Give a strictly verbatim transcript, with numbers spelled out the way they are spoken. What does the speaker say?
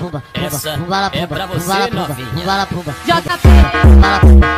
pumba, Essa pumba, é pra você, novinha. pumba, pumba, J P. pumba, pumba.